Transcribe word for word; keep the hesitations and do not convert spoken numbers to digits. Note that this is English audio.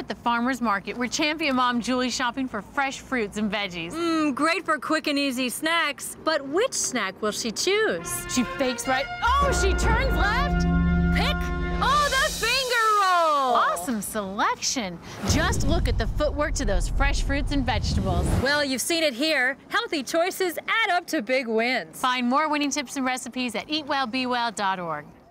at the farmer's market, where champion mom Julie's shopping for fresh fruits and veggies. Mmm, great for quick and easy snacks. But which snack will she choose? She fakes right. Oh, she turns left. Pick. Oh, the finger roll. Awesome selection. Just look at the footwork to those fresh fruits and vegetables. Well, you've seen it here. Healthy choices add up to big wins. Find more winning tips and recipes at eat well be well dot org.